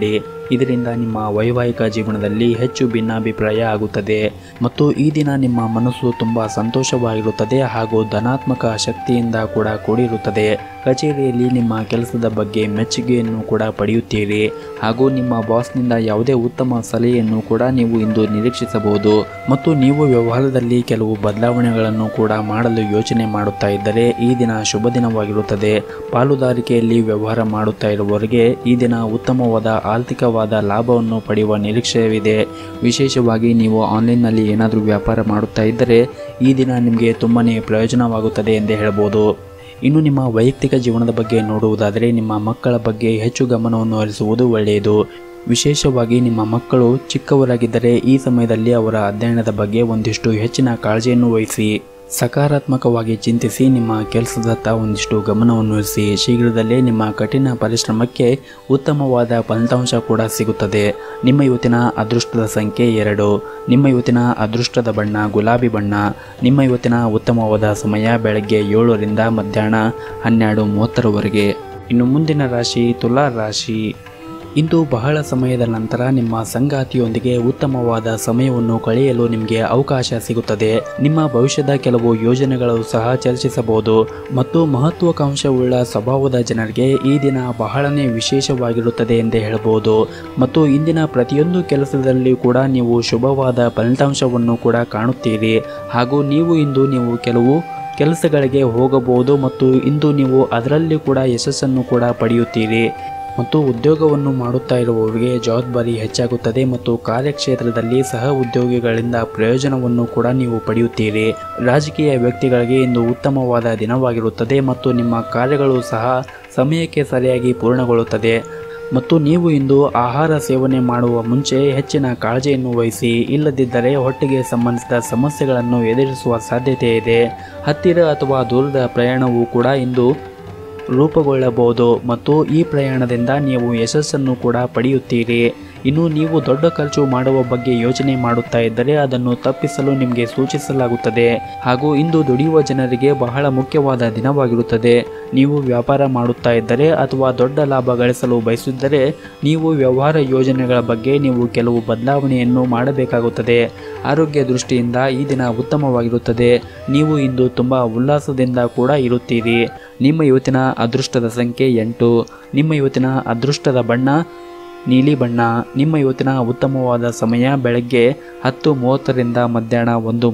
ಇದರಿಂದ ನಿಮ್ಮ ವೈವಾಹಿಕ ಜೀವನದಲ್ಲಿ ಹೆಚ್ಚು ಭಿನ್ನಾಭಿಪ್ರಾಯ ಆಗುತ್ತದೆ ಮತ್ತು ಈ ದಿನ ನಿಮ್ಮ ಮನಸ್ಸು ತುಂಬ ಸಂತೋಷವಾಗಿರುತ್ತದೆ ಹಾಗೂ ಧನಾತ್ಮಕ ಶಕ್ತಿಯಿಂದ ಕೂಡ ಕೂಡಿರುತ್ತದೆ. ಕಚೇರಿಯಲ್ಲಿ ನಿಮ್ಮ ಕೆಲಸದ ಬಗ್ಗೆ ಮೆಚ್ಚುಗೆಯನ್ನು ಕೂಡ ಪಡೆಯುತ್ತೀರಿ ಹಾಗೂ ನಿಮ್ಮ ಬಾಸ್ನಿಂದ ಯಾವುದೇ ಉತ್ತಮ ಸಲಹೆಯನ್ನು ಕೂಡ ನೀವು ಇಂದು ನಿರೀಕ್ಷಿಸಬಹುದು ಮತ್ತು ನೀವು ವ್ಯವಹಾರದಲ್ಲಿ ಕೆಲವು ಬದಲಾವಣೆಗಳನ್ನು ಕೂಡ ಮಾಡಲು ಯೋಚನೆ ಮಾಡುತ್ತಾ ಇದ್ದರೆ ಈ ದಿನ ಶುಭ ದಿನವಾಗಿರುತ್ತದೆ. ಪಾಲುದಾರಿಕೆಯಲ್ಲಿ ವ್ಯವಹಾರ ಮಾಡುತ್ತಾ ಇರುವವರಿಗೆ ಈ ದಿನ ಉತ್ತಮವಾದ ಆರ್ಥಿಕವಾದ ಲಾಭವನ್ನು ಪಡೆಯುವ ನಿರೀಕ್ಷೆಯಿದೆ. ವಿಶೇಷವಾಗಿ ನೀವು ಆನ್ಲೈನ್ನಲ್ಲಿ ಏನಾದರೂ ವ್ಯಾಪಾರ ಮಾಡುತ್ತಾ ಇದ್ದರೆ ಈ ದಿನ ನಿಮಗೆ ತುಂಬಾ ಪ್ರಯೋಜನವಾಗುತ್ತದೆ ಎಂದೇ ಹೇಳ್ಬೋದು. ಇನ್ನು ನಿಮ್ಮ ವೈಯಕ್ತಿಕ ಜೀವನದ ಬಗ್ಗೆ ನೋಡುವುದಾದರೆ ನಿಮ್ಮ ಮಕ್ಕಳ ಬಗ್ಗೆ ಹೆಚ್ಚು ಗಮನವನ್ನು ಹರಿಸುವುದು ಒಳ್ಳೆಯದು. ವಿಶೇಷವಾಗಿ ನಿಮ್ಮ ಮಕ್ಕಳು ಚಿಕ್ಕವರಾಗಿದ್ದರೆ ಈ ಸಮಯದಲ್ಲಿ ಅವರ ಅಧ್ಯಯನದ ಬಗ್ಗೆ ಒಂದಿಷ್ಟು ಹೆಚ್ಚಿನ ಕಾಳಜಿಯನ್ನು ವಹಿಸಿ ಸಕಾರಾತ್ಮಕವಾಗಿ ಚಿಂತಿಸಿ ನಿಮ್ಮ ಕೆಲಸದತ್ತ ಒಂದಿಷ್ಟು ಗಮನವನ್ನು ಹರಿಸಿ. ಶೀಘ್ರದಲ್ಲೇ ನಿಮ್ಮ ಕಠಿಣ ಪರಿಶ್ರಮಕ್ಕೆ ಉತ್ತಮವಾದ ಫಲಿತಾಂಶ ಕೂಡ ಸಿಗುತ್ತದೆ. ನಿಮ್ಮ ಇವತ್ತಿನ ಅದೃಷ್ಟದ ಸಂಖ್ಯೆ 2. ನಿಮ್ಮ ಇವತ್ತಿನ ಅದೃಷ್ಟದ ಬಣ್ಣ ಗುಲಾಬಿ ಬಣ್ಣ. ನಿಮ್ಮ ಇವತ್ತಿನ ಉತ್ತಮವಾದ ಸಮಯ ಬೆಳಗ್ಗೆ 7 ರಿಂದ ಮಧ್ಯಾಹ್ನ 12:30 ಇನ್ನು ಮುಂದಿನ ರಾಶಿ ತುಲಾ ರಾಶಿ. ಇಂದು ಬಹಳ ಸಮಯದ ನಂತರ ನಿಮ್ಮ ಸಂಗಾತಿಯೊಂದಿಗೆ ಉತ್ತಮವಾದ ಸಮಯವನ್ನು ಕಳೆಯಲು ನಿಮಗೆ ಅವಕಾಶ ಸಿಗುತ್ತದೆ. ನಿಮ್ಮ ಭವಿಷ್ಯದ ಕೆಲವು ಯೋಜನೆಗಳು ಸಹ ಚರ್ಚಿಸಬಹುದು ಮತ್ತು ಮಹತ್ವಾಕಾಂಕ್ಷೆಯುಳ್ಳ ಸ್ವಭಾವದ ಜನರಿಗೆ ಈ ದಿನ ಬಹಳನೇ ವಿಶೇಷವಾಗಿರುತ್ತದೆ ಎಂದೇ ಹೇಳಬಹುದು ಮತ್ತು ಇಂದಿನ ಪ್ರತಿಯೊಂದು ಕೆಲಸದಲ್ಲಿ ಕೂಡ ನೀವು ಶುಭವಾದ ಫಲಿತಾಂಶವನ್ನು ಕೂಡ ಕಾಣುತ್ತೀರಿ ಹಾಗೂ ನೀವು ಕೆಲವು ಕೆಲಸಗಳಿಗೆ ಹೋಗಬಹುದು ಮತ್ತು ಇಂದು ನೀವು ಅದರಲ್ಲಿ ಕೂಡ ಯಶಸ್ಸನ್ನು ಕೂಡ ಪಡೆಯುತ್ತೀರಿ ಮತ್ತು ಉದ್ಯೋಗವನ್ನು ಮಾಡುತ್ತಾ ಇರುವವರಿಗೆ ಜವಾಬ್ದಾರಿ ಹೆಚ್ಚಾಗುತ್ತದೆ ಮತ್ತು ಕಾರ್ಯಕ್ಷೇತ್ರದಲ್ಲಿ ಸಹ ಉದ್ಯೋಗಿಗಳಿಂದ ಪ್ರಯೋಜನವನ್ನು ಕೂಡ ನೀವು ಪಡೆಯುತ್ತೀರಿ. ರಾಜಕೀಯ ವ್ಯಕ್ತಿಗಳಿಗೆ ಇಂದು ಉತ್ತಮವಾದ ದಿನವಾಗಿರುತ್ತದೆ ಮತ್ತು ನಿಮ್ಮ ಕಾರ್ಯಗಳು ಸಹ ಸಮಯಕ್ಕೆ ಸರಿಯಾಗಿ ಪೂರ್ಣಗೊಳ್ಳುತ್ತದೆ ಮತ್ತು ನೀವು ಇಂದು ಆಹಾರ ಸೇವನೆ ಮಾಡುವ ಮುಂಚೆ ಹೆಚ್ಚಿನ ಕಾಳಜಿಯನ್ನು ವಹಿಸಿ, ಇಲ್ಲದಿದ್ದರೆ ಹೊಟ್ಟೆಗೆ ಸಂಬಂಧಿಸಿದ ಸಮಸ್ಯೆಗಳನ್ನು ಎದುರಿಸುವ ಸಾಧ್ಯತೆ ಇದೆ. ಹತ್ತಿರ ಅಥವಾ ದೂರದ ಪ್ರಯಾಣವೂ ಕೂಡ ಇಂದು ರೂಪುಗೊಳ್ಳಬಹುದು ಮತ್ತು ಈ ಪ್ರಯಾಣದಿಂದ ನೀವು ಯಶಸ್ಸನ್ನು ಕೂಡ ಪಡೆಯುತ್ತೀರಿ. ಇನ್ನು ನೀವು ದೊಡ್ಡ ಖರ್ಚು ಮಾಡುವ ಬಗ್ಗೆ ಯೋಚನೆ ಮಾಡುತ್ತಾ ಇದ್ದರೆ ಅದನ್ನು ತಪ್ಪಿಸಲು ನಿಮಗೆ ಸೂಚಿಸಲಾಗುತ್ತದೆ ಹಾಗೂ ಇಂದು ದುಡಿಯುವ ಜನರಿಗೆ ಬಹಳ ಮುಖ್ಯವಾದ ದಿನವಾಗಿರುತ್ತದೆ. ನೀವು ವ್ಯಾಪಾರ ಮಾಡುತ್ತಾ ಇದ್ದರೆ ಅಥವಾ ದೊಡ್ಡ ಲಾಭ ಗಳಿಸಲು ಬಯಸಿದ್ದರೆ ನೀವು ವ್ಯವಹಾರ ಯೋಜನೆಗಳ ಬಗ್ಗೆ ನೀವು ಕೆಲವು ಬದಲಾವಣೆಯನ್ನು ಮಾಡಬೇಕಾಗುತ್ತದೆ. ಆರೋಗ್ಯ ದೃಷ್ಟಿಯಿಂದ ಈ ದಿನ ಉತ್ತಮವಾಗಿರುತ್ತದೆ. ನೀವು ಇಂದು ತುಂಬ ಉಲ್ಲಾಸದಿಂದ ಕೂಡ ಇರುತ್ತೀರಿ. ನಿಮ್ಮ ಇವತ್ತಿನ ಅದೃಷ್ಟದ ಸಂಖ್ಯೆ 8. ನಿಮ್ಮ ಇವತ್ತಿನ ಅದೃಷ್ಟದ ಬಣ್ಣ ನೀಲಿ ಬಣ್ಣ. ನಿಮ್ಮ ಇವತ್ತಿನ ಉತ್ತಮವಾದ ಸಮಯ ಬೆಳಗ್ಗೆ 10:30 ರಿಂದ ಮಧ್ಯಾಹ್ನ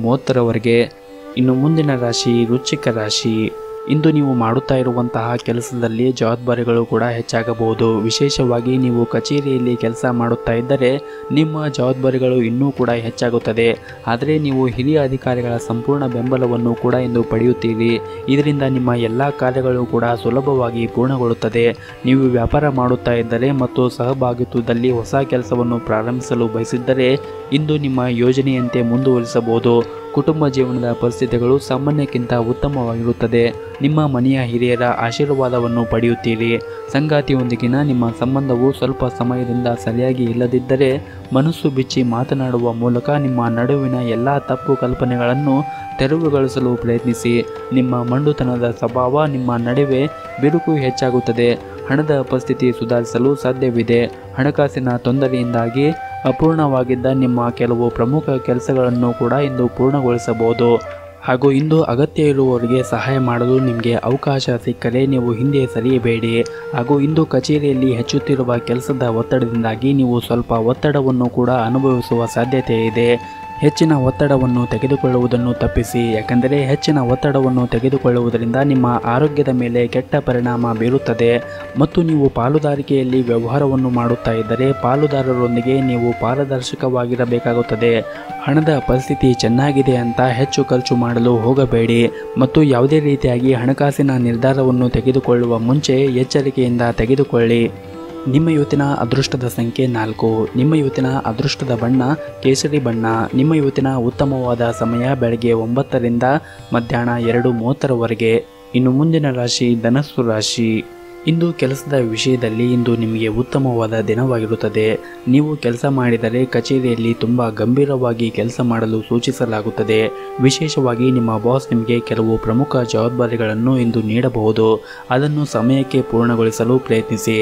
1:30 ಇನ್ನು ಮುಂದಿನ ರಾಶಿ ವೃಶ್ಚಿಕ ರಾಶಿ. ಇಂದು ನೀವು ಮಾಡುತ್ತಾ ಇರುವಂತಹ ಕೆಲಸದಲ್ಲಿ ಜವಾಬ್ದಾರಿಗಳು ಕೂಡ ಹೆಚ್ಚಾಗಬಹುದು. ವಿಶೇಷವಾಗಿ ನೀವು ಕಚೇರಿಯಲ್ಲಿ ಕೆಲಸ ಮಾಡುತ್ತಾ ಇದ್ದರೆ ನಿಮ್ಮ ಜವಾಬ್ದಾರಿಗಳು ಇನ್ನೂ ಕೂಡ ಹೆಚ್ಚಾಗುತ್ತದೆ. ಆದರೆ ನೀವು ಹಿರಿಯ ಅಧಿಕಾರಿಗಳ ಸಂಪೂರ್ಣ ಬೆಂಬಲವನ್ನು ಕೂಡ ಇಂದು ಪಡೆಯುತ್ತೀರಿ. ಇದರಿಂದ ನಿಮ್ಮ ಎಲ್ಲ ಕಾರ್ಯಗಳು ಕೂಡ ಸುಲಭವಾಗಿ ಪೂರ್ಣಗೊಳ್ಳುತ್ತದೆ. ನೀವು ವ್ಯಾಪಾರ ಮಾಡುತ್ತಾ ಇದ್ದರೆ ಮತ್ತು ಸಹಭಾಗಿತ್ವದಲ್ಲಿ ಹೊಸ ಕೆಲಸವನ್ನು ಪ್ರಾರಂಭಿಸಲು ಬಯಸಿದ್ದರೆ ಇಂದು ನಿಮ್ಮ ಯೋಜನೆಯಂತೆ ಮುಂದುವರಿಸಬಹುದು. ಕುಟುಂಬ ಜೀವನದ ಪರಿಸ್ಥಿತಿಗಳು ಸಾಮಾನ್ಯಕ್ಕಿಂತ ಉತ್ತಮವಾಗಿರುತ್ತದೆ. ನಿಮ್ಮ ಮನೆಯ ಹಿರಿಯರ ಆಶೀರ್ವಾದವನ್ನು ಪಡೆಯುತ್ತೀರಿ. ಸಂಗಾತಿಯೊಂದಿಗಿನ ನಿಮ್ಮ ಸಂಬಂಧವು ಸ್ವಲ್ಪ ಸಮಯದಿಂದ ಸರಿಯಾಗಿ ಇಲ್ಲದಿದ್ದರೆ ಮನಸ್ಸು ಬಿಚ್ಚಿ ಮಾತನಾಡುವ ಮೂಲಕ ನಿಮ್ಮ ನಡುವಿನ ಎಲ್ಲ ತಪ್ಪು ಕಲ್ಪನೆಗಳನ್ನು ತೆರವುಗೊಳಿಸಲು ಪ್ರಯತ್ನಿಸಿ. ನಿಮ್ಮ ಮಂಡುತನದ ಸ್ವಭಾವ ನಿಮ್ಮ ನಡುವೆ ಬಿರುಕು ಹೆಚ್ಚಾಗುತ್ತದೆ. ಹಣದ ಪರಿಸ್ಥಿತಿ ಸುಧಾರಿಸಲು ಸಾಧ್ಯವಿದೆ. ಹಣಕಾಸಿನ ತೊಂದರೆಯಿಂದಾಗಿ ಅಪೂರ್ಣವಾಗಿದ್ದ ನಿಮ್ಮ ಕೆಲವು ಪ್ರಮುಖ ಕೆಲಸಗಳನ್ನು ಕೂಡ ಇಂದು ಪೂರ್ಣಗೊಳಿಸಬಹುದು ಹಾಗೂ ಇಂದು ಅಗತ್ಯ ಇರುವವರಿಗೆ ಸಹಾಯ ಮಾಡಲು ನಿಮಗೆ ಅವಕಾಶ ಸಿಕ್ಕರೆ ನೀವು ಹಿಂದೆ ಸರಿಯಬೇಡಿ. ಹಾಗೂ ಇಂದು ಕಚೇರಿಯಲ್ಲಿ ಹೆಚ್ಚುತ್ತಿರುವ ಕೆಲಸದ ಒತ್ತಡದಿಂದಾಗಿ ನೀವು ಸ್ವಲ್ಪ ಒತ್ತಡವನ್ನು ಕೂಡ ಅನುಭವಿಸುವ ಸಾಧ್ಯತೆ ಇದೆ. ಹೆಚ್ಚಿನ ಒತ್ತಡವನ್ನು ತೆಗೆದುಕೊಳ್ಳುವುದನ್ನು ತಪ್ಪಿಸಿ, ಯಾಕೆಂದರೆ ಹೆಚ್ಚಿನ ಒತ್ತಡವನ್ನು ತೆಗೆದುಕೊಳ್ಳುವುದರಿಂದ ನಿಮ್ಮ ಆರೋಗ್ಯದ ಮೇಲೆ ಕೆಟ್ಟ ಪರಿಣಾಮ ಬೀರುತ್ತದೆ. ಮತ್ತು ನೀವು ಪಾಲುದಾರಿಕೆಯಲ್ಲಿ ವ್ಯವಹಾರವನ್ನು ಮಾಡುತ್ತಾ ಇದ್ದರೆ ಪಾಲುದಾರರೊಂದಿಗೆ ನೀವು ಪಾರದರ್ಶಕವಾಗಿರಬೇಕಾಗುತ್ತದೆ. ಹಣದ ಪರಿಸ್ಥಿತಿ ಚೆನ್ನಾಗಿದೆ ಅಂತ ಹೆಚ್ಚು ಖರ್ಚು ಮಾಡಲು ಹೋಗಬೇಡಿ ಮತ್ತು ಯಾವುದೇ ರೀತಿಯಾಗಿ ಹಣಕಾಸಿನ ನಿರ್ಧಾರವನ್ನು ತೆಗೆದುಕೊಳ್ಳುವ ಮುಂಚೆ ಎಚ್ಚರಿಕೆಯಿಂದ ತೆಗೆದುಕೊಳ್ಳಿ. ನಿಮ್ಮ ಇವತ್ತಿನ ಅದೃಷ್ಟದ ಸಂಖ್ಯೆ 4. ನಿಮ್ಮ ಇವತ್ತಿನ ಅದೃಷ್ಟದ ಬಣ್ಣ ಕೇಸರಿ ಬಣ್ಣ. ನಿಮ್ಮ ಇವತ್ತಿನ ಉತ್ತಮವಾದ ಸಮಯ ಬೆಳಗ್ಗೆ 9 ರಿಂದ ಮಧ್ಯಾಹ್ನ 2:30 ಇನ್ನು ಮುಂದಿನ ರಾಶಿ ಧನಸ್ಸು ರಾಶಿ. ಇಂದು ಕೆಲಸದ ವಿಷಯದಲ್ಲಿ ಇಂದು ನಿಮಗೆ ಉತ್ತಮವಾದ ದಿನವಾಗಿರುತ್ತದೆ. ನೀವು ಕೆಲಸ ಮಾಡಿದರೆ ಕಚೇರಿಯಲ್ಲಿ ತುಂಬ ಗಂಭೀರವಾಗಿ ಕೆಲಸ ಮಾಡಲು ಸೂಚಿಸಲಾಗುತ್ತದೆ. ವಿಶೇಷವಾಗಿ ನಿಮ್ಮ ಬಾಸ್ ನಿಮಗೆ ಕೆಲವು ಪ್ರಮುಖ ಜವಾಬ್ದಾರಿಗಳನ್ನು ಇಂದು ನೀಡಬಹುದು. ಅದನ್ನು ಸಮಯಕ್ಕೆ ಪೂರ್ಣಗೊಳಿಸಲು ಪ್ರಯತ್ನಿಸಿ.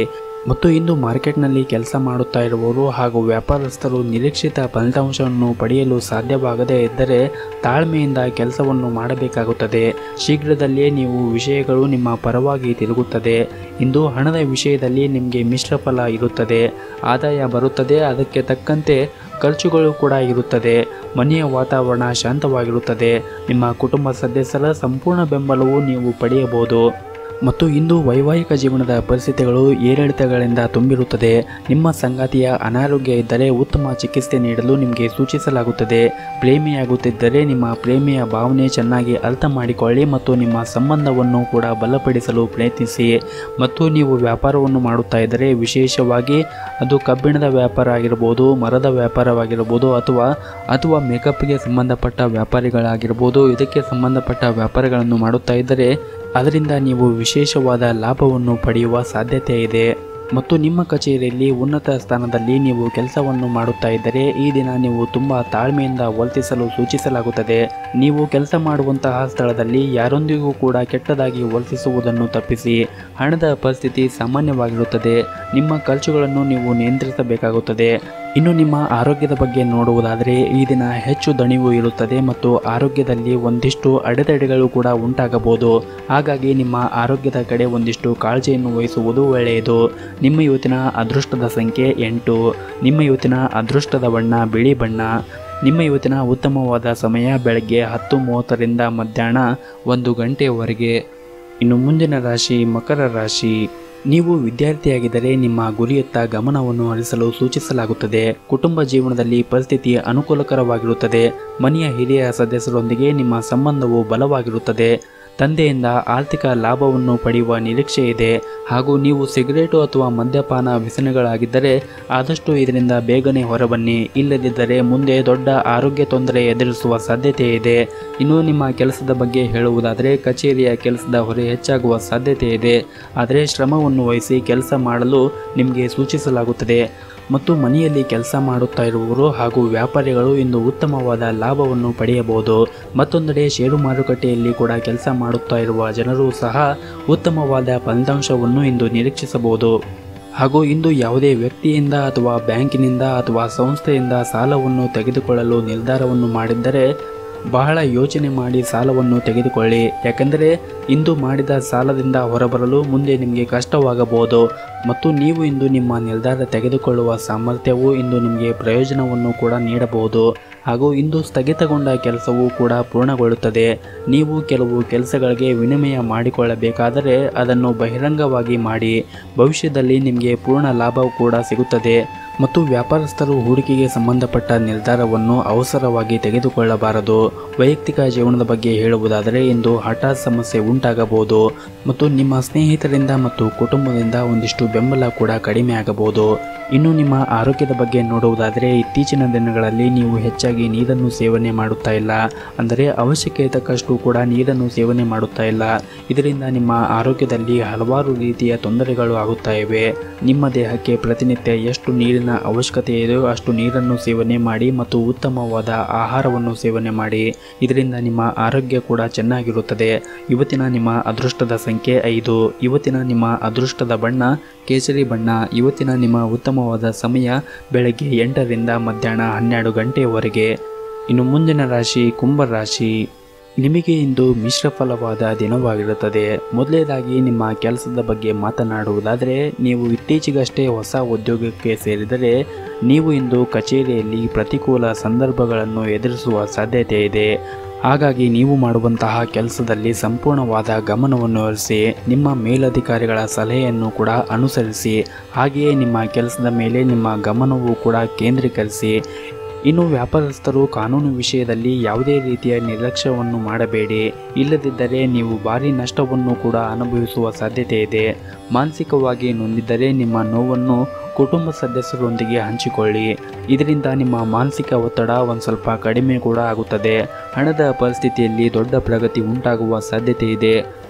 ಮತ್ತು ಇಂದು ಮಾರ್ಕೆಟ್ನಲ್ಲಿ ಕೆಲಸ ಮಾಡುತ್ತಾ ಇರುವವರು ಹಾಗೂ ವ್ಯಾಪಾರಸ್ಥರು ನಿರೀಕ್ಷಿತ ಫಲಿತಾಂಶವನ್ನು ಪಡೆಯಲು ಸಾಧ್ಯವಾಗದೇ ಇದ್ದರೆ ತಾಳ್ಮೆಯಿಂದ ಕೆಲಸವನ್ನು ಮಾಡಬೇಕಾಗುತ್ತದೆ. ಶೀಘ್ರದಲ್ಲೇ ನೀವು ವಿಷಯಗಳು ನಿಮ್ಮ ಪರವಾಗಿ ತಿರುಗುತ್ತದೆ. ಇಂದು ಹಣದ ವಿಷಯದಲ್ಲಿ ನಿಮಗೆ ಮಿಶ್ರ ಫಲ ಇರುತ್ತದೆ. ಆದಾಯ ಬರುತ್ತದೆ, ಅದಕ್ಕೆ ತಕ್ಕಂತೆ ಖರ್ಚುಗಳು ಕೂಡ ಇರುತ್ತದೆ. ಮನೆಯ ವಾತಾವರಣ ಶಾಂತವಾಗಿರುತ್ತದೆ. ನಿಮ್ಮ ಕುಟುಂಬ ಸದಸ್ಯರ ಸಂಪೂರ್ಣ ಬೆಂಬಲವು ನೀವು ಪಡೆಯಬಹುದು. ಮತ್ತು ಇಂದು ವೈವಾಹಿಕ ಜೀವನದ ಪರಿಸ್ಥಿತಿಗಳು ಏರಿಳಿತಗಳಿಂದ ತುಂಬಿರುತ್ತದೆ. ನಿಮ್ಮ ಸಂಗಾತಿಯ ಅನಾರೋಗ್ಯ ಇದ್ದರೆ ಉತ್ತಮ ಚಿಕಿತ್ಸೆ ನೀಡಲು ನಿಮಗೆ ಸೂಚಿಸಲಾಗುತ್ತದೆ. ಪ್ರೇಮಿಯಾಗುತ್ತಿದ್ದರೆ ನಿಮ್ಮ ಪ್ರೇಮಿಯ ಭಾವನೆ ಚೆನ್ನಾಗಿ ಅರ್ಥ ಮಾಡಿಕೊಳ್ಳಿ ಮತ್ತು ನಿಮ್ಮ ಸಂಬಂಧವನ್ನು ಕೂಡ ಬಲಪಡಿಸಲು ಪ್ರಯತ್ನಿಸಿ. ಮತ್ತು ನೀವು ವ್ಯಾಪಾರವನ್ನು ಮಾಡುತ್ತಾ ಇದ್ದರೆ, ವಿಶೇಷವಾಗಿ ಅದು ಕಬ್ಬಿಣದ ವ್ಯಾಪಾರ ಆಗಿರಬಹುದು, ಮರದ ವ್ಯಾಪಾರವಾಗಿರಬಹುದು, ಅಥವಾ ಮೇಕಪ್ಗೆ ಸಂಬಂಧಪಟ್ಟ ವ್ಯಾಪಾರಿಗಳಾಗಿರ್ಬೋದು, ಇದಕ್ಕೆ ಸಂಬಂಧಪಟ್ಟ ವ್ಯಾಪಾರಗಳನ್ನು ಮಾಡುತ್ತಾ ಇದ್ದರೆ ಅದರಿಂದ ನೀವು ವಿಶೇಷವಾದ ಲಾಭವನ್ನು ಪಡೆಯುವ ಸಾಧ್ಯತೆ ಇದೆ. ಮತ್ತು ನಿಮ್ಮ ಕಚೇರಿಯಲ್ಲಿ ಉನ್ನತ ಸ್ಥಾನದಲ್ಲಿ ನೀವು ಕೆಲಸವನ್ನು ಮಾಡುತ್ತಾ ಇದ್ದರೆ ಈ ದಿನ ನೀವು ತುಂಬ ತಾಳ್ಮೆಯಿಂದ ವರ್ತಿಸಲು ಸೂಚಿಸಲಾಗುತ್ತದೆ. ನೀವು ಕೆಲಸ ಮಾಡುವಂತಹ ಸ್ಥಳದಲ್ಲಿ ಯಾರೊಂದಿಗೂ ಕೂಡ ಕೆಟ್ಟದಾಗಿ ವರ್ತಿಸುವುದನ್ನು ತಪ್ಪಿಸಿ. ಹಣದ ಪರಿಸ್ಥಿತಿ ಸಾಮಾನ್ಯವಾಗಿರುತ್ತದೆ. ನಿಮ್ಮ ಖರ್ಚುಗಳನ್ನು ನೀವು ನಿಯಂತ್ರಿಸಬೇಕಾಗುತ್ತದೆ. ಇನ್ನು ನಿಮ್ಮ ಆರೋಗ್ಯದ ಬಗ್ಗೆ ನೋಡುವುದಾದರೆ ಈ ದಿನ ಹೆಚ್ಚು ದಣಿವು ಇರುತ್ತದೆ ಮತ್ತು ಆರೋಗ್ಯದಲ್ಲಿ ಒಂದಿಷ್ಟು ಅಡೆತಡೆಗಳು ಕೂಡ ಉಂಟಾಗಬಹುದು. ಹಾಗಾಗಿ ನಿಮ್ಮ ಆರೋಗ್ಯದ ಕಡೆ ಒಂದಿಷ್ಟು ಕಾಳಜಿಯನ್ನು ವಹಿಸುವುದು ಒಳ್ಳೆಯದು. ನಿಮ್ಮ ಇವತ್ತಿನ ಅದೃಷ್ಟದ ಸಂಖ್ಯೆ 8. ನಿಮ್ಮ ಇವತ್ತಿನ ಅದೃಷ್ಟದ ಬಣ್ಣ ಬಿಳಿ ಬಣ್ಣ. ನಿಮ್ಮ ಇವತ್ತಿನ ಉತ್ತಮವಾದ ಸಮಯ ಬೆಳಗ್ಗೆ 10:30ರಿಂದ ಮಧ್ಯಾಹ್ನ 1 ಗಂಟೆಯವರೆಗೆ. ಇನ್ನು ಮುಂದಿನ ರಾಶಿ ಮಕರ ರಾಶಿ. ನೀವು ವಿದ್ಯಾರ್ಥಿಯಾಗಿದ್ದರೆ ನಿಮ್ಮ ಗುರಿಯತ್ತ ಗಮನವನ್ನು ಹರಿಸಲು ಸೂಚಿಸಲಾಗುತ್ತದೆ. ಕುಟುಂಬ ಜೀವನದಲ್ಲಿ ಪರಿಸ್ಥಿತಿ ಅನುಕೂಲಕರವಾಗಿರುತ್ತದೆ. ಮನೆಯ ಹಿರಿಯ ಸದಸ್ಯರೊಂದಿಗೆ ನಿಮ್ಮ ಸಂಬಂಧವು ಬಲವಾಗಿರುತ್ತದೆ. ತಂದೆಯಿಂದ ಆರ್ಥಿಕ ಲಾಭವನ್ನು ಪಡೆಯುವ ನಿರೀಕ್ಷೆ ಇದೆ. ಹಾಗೂ ನೀವು ಸಿಗರೇಟು ಅಥವಾ ಮದ್ಯಪಾನ ವ್ಯಸನಗಳಾಗಿದ್ದರೆ ಆದಷ್ಟು ಇದರಿಂದ ಬೇಗನೆ ಹೊರಬನ್ನಿ. ಇಲ್ಲದಿದ್ದರೆ ಮುಂದೆ ದೊಡ್ಡ ಆರೋಗ್ಯ ತೊಂದರೆ ಎದುರಿಸುವ ಸಾಧ್ಯತೆ ಇದೆ. ಇನ್ನು ನಿಮ್ಮ ಕೆಲಸದ ಬಗ್ಗೆ ಹೇಳುವುದಾದರೆ ಕಚೇರಿಯ ಕೆಲಸದ ಹೊರೆ ಹೆಚ್ಚಾಗುವ ಸಾಧ್ಯತೆ ಇದೆ. ಆದರೆ ಶ್ರಮವನ್ನು ವಹಿಸಿ ಕೆಲಸ ಮಾಡಲು ನಿಮಗೆ ಸೂಚಿಸಲಾಗುತ್ತದೆ. ಮತ್ತು ಮನೆಯಲ್ಲಿ ಕೆಲಸ ಮಾಡುತ್ತಾ ಇರುವವರು ಹಾಗೂ ವ್ಯಾಪಾರಿಗಳು ಇಂದು ಉತ್ತಮವಾದ ಲಾಭವನ್ನು ಪಡೆಯಬಹುದು. ಮತ್ತೊಂದೆಡೆ ಷೇರು ಮಾರುಕಟ್ಟೆಯಲ್ಲಿ ಕೂಡ ಕೆಲಸ ಮಾಡುತ್ತಾ ಇರುವ ಜನರು ಸಹ ಉತ್ತಮವಾದ ಫಲಿತಾಂಶವನ್ನು ಇಂದು ನಿರೀಕ್ಷಿಸಬಹುದು. ಹಾಗೂ ಇಂದು ಯಾವುದೇ ವ್ಯಕ್ತಿಯಿಂದ ಅಥವಾ ಬ್ಯಾಂಕಿನಿಂದ ಅಥವಾ ಸಂಸ್ಥೆಯಿಂದ ಸಾಲವನ್ನು ತೆಗೆದುಕೊಳ್ಳಲು ನಿರ್ಧಾರವನ್ನು ಮಾಡಿದ್ದರೆ ಬಹಳ ಯೋಚನೆ ಮಾಡಿ ಸಾಲವನ್ನು ತೆಗೆದುಕೊಳ್ಳಿ. ಯಾಕೆಂದರೆ ಇಂದು ಮಾಡಿದ ಸಾಲದಿಂದ ಹೊರಬರಲು ಮುಂದೆ ನಿಮಗೆ ಕಷ್ಟವಾಗಬಹುದು. ಮತ್ತು ನೀವು ಇಂದು ನಿಮ್ಮ ನಿರ್ಧಾರ ತೆಗೆದುಕೊಳ್ಳುವ ಸಾಮರ್ಥ್ಯವು ಇಂದು ನಿಮಗೆ ಪ್ರಯೋಜನವನ್ನು ಕೂಡ ನೀಡಬಹುದು. ಹಾಗೂ ಇಂದು ಸ್ಥಗಿತಗೊಂಡ ಕೆಲಸವೂ ಕೂಡ ಪೂರ್ಣಗೊಳ್ಳುತ್ತದೆ. ನೀವು ಕೆಲವು ಕೆಲಸಗಳಿಗೆ ವಿನಿಮಯ ಮಾಡಿಕೊಳ್ಳಬೇಕಾದರೆ ಅದನ್ನು ಬಹಿರಂಗವಾಗಿ ಮಾಡಿ. ಭವಿಷ್ಯದಲ್ಲಿ ನಿಮಗೆ ಪೂರ್ಣ ಲಾಭ ಕೂಡ ಸಿಗುತ್ತದೆ. ಮತ್ತು ವ್ಯಾಪಾರಸ್ಥರು ಹೂಡಿಕೆಗೆ ಸಂಬಂಧಪಟ್ಟ ನಿರ್ಧಾರವನ್ನು ಅವಸರವಾಗಿ ತೆಗೆದುಕೊಳ್ಳಬಾರದು. ವೈಯಕ್ತಿಕ ಜೀವನದ ಬಗ್ಗೆ ಹೇಳುವುದಾದರೆ ಇಂದು ಹಠಾತ್ ಸಮಸ್ಯೆ ಉಂಟಾಗಬಹುದು. ಮತ್ತು ನಿಮ್ಮ ಸ್ನೇಹಿತರಿಂದ ಮತ್ತು ಕುಟುಂಬದಿಂದ ಒಂದಿಷ್ಟು ಬೆಂಬಲ ಕೂಡ ಕಡಿಮೆ ಆಗಬಹುದು. ಇನ್ನು ನಿಮ್ಮ ಆರೋಗ್ಯದ ಬಗ್ಗೆ ನೋಡುವುದಾದರೆ ಇತ್ತೀಚಿನ ದಿನಗಳಲ್ಲಿ ನೀವು ಹೆಚ್ಚಾಗಿ ನೀರನ್ನು ಸೇವನೆ ಮಾಡುತ್ತಾ ಇಲ್ಲ. ಅಂದರೆ ಅವಶ್ಯಕತೆ ತಕ್ಕಷ್ಟು ಕೂಡ ನೀರನ್ನು ಸೇವನೆ ಮಾಡುತ್ತಾ ಇಲ್ಲ. ಇದರಿಂದ ನಿಮ್ಮ ಆರೋಗ್ಯದಲ್ಲಿ ಹಲವಾರು ರೀತಿಯ ತೊಂದರೆಗಳು ಆಗುತ್ತಾ ಇವೆ. ನಿಮ್ಮ ದೇಹಕ್ಕೆ ಪ್ರತಿನಿತ್ಯ ಎಷ್ಟು ನೀರಿನ ಅವಶ್ಯಕತೆ ಇದೆಯೋ ಅಷ್ಟು ನೀರನ್ನು ಸೇವನೆ ಮಾಡಿ ಮತ್ತು ಉತ್ತಮವಾದ ಆಹಾರವನ್ನು ಸೇವನೆ ಮಾಡಿ. ಇದರಿಂದ ನಿಮ್ಮ ಆರೋಗ್ಯ ಕೂಡ ಚೆನ್ನಾಗಿರುತ್ತದೆ. ಇವತ್ತಿನ ನಿಮ್ಮ ಅದೃಷ್ಟದ ಸಂಖ್ಯೆ 5. ಇವತ್ತಿನ ನಿಮ್ಮ ಅದೃಷ್ಟದ ಬಣ್ಣ ಕೇಸರಿ ಬಣ್ಣ. ಇವತ್ತಿನ ನಿಮ್ಮ ಉತ್ತಮವಾದ ಸಮಯ ಬೆಳಗ್ಗೆ 8ರಿಂದ ಮಧ್ಯಾಹ್ನ 12 ಗಂಟೆಯವರೆಗೆ. ಇನ್ನು ಮುಂದಿನ ರಾಶಿ ಕುಂಭ ರಾಶಿ. ನಿಮಗೆ ಇಂದು ಮಿಶ್ರ ಫಲವಾದ ದಿನವಾಗಿರುತ್ತದೆ. ಮೊದಲನೇದಾಗಿ ನಿಮ್ಮ ಕೆಲಸದ ಬಗ್ಗೆ ಮಾತನಾಡುವುದಾದರೆ ನೀವು ಇತ್ತೀಚೆಗಷ್ಟೇ ಹೊಸ ಉದ್ಯೋಗಕ್ಕೆ ಸೇರಿದರೆ ನೀವು ಇಂದು ಕಚೇರಿಯಲ್ಲಿ ಪ್ರತಿಕೂಲ ಸಂದರ್ಭಗಳನ್ನು ಎದುರಿಸುವ ಸಾಧ್ಯತೆ ಇದೆ. ಹಾಗಾಗಿ ನೀವು ಮಾಡುವಂತಹ ಕೆಲಸದಲ್ಲಿ ಸಂಪೂರ್ಣವಾದ ಗಮನವನ್ನು ಹರಿಸಿ. ನಿಮ್ಮ ಮೇಲಧಿಕಾರಿಗಳ ಸಲಹೆಯನ್ನು ಕೂಡ ಅನುಸರಿಸಿ. ಹಾಗೆಯೇ ನಿಮ್ಮ ಕೆಲಸದ ಮೇಲೆ ನಿಮ್ಮ ಗಮನವೂ ಕೂಡ ಕೇಂದ್ರೀಕರಿಸಿ. ಇನ್ನು ವ್ಯಾಪಾರಸ್ಥರು ಕಾನೂನು ವಿಷಯದಲ್ಲಿ ಯಾವುದೇ ರೀತಿಯ ನಿರ್ಲಕ್ಷ್ಯವನ್ನು ಮಾಡಬೇಡಿ. ಇಲ್ಲದಿದ್ದರೆ ನೀವು ಭಾರಿ ನಷ್ಟವನ್ನು ಕೂಡ ಅನುಭವಿಸುವ ಸಾಧ್ಯತೆ ಇದೆ. ಮಾನಸಿಕವಾಗಿ ನೊಂದಿದ್ದರೆ ನಿಮ್ಮ ನೋವನ್ನು ಕುಟುಂಬ ಸದಸ್ಯರೊಂದಿಗೆ ಹಂಚಿಕೊಳ್ಳಿ. ಇದರಿಂದ ನಿಮ್ಮ ಮಾನಸಿಕ ಒತ್ತಡ ಒಂದು ಸ್ವಲ್ಪ ಕಡಿಮೆ ಕೂಡ ಆಗುತ್ತದೆ. ಹಣದ ಪರಿಸ್ಥಿತಿಯಲ್ಲಿ ದೊಡ್ಡ ಪ್ರಗತಿ ಉಂಟಾಗುವ ಸಾಧ್ಯತೆ ಇದೆ.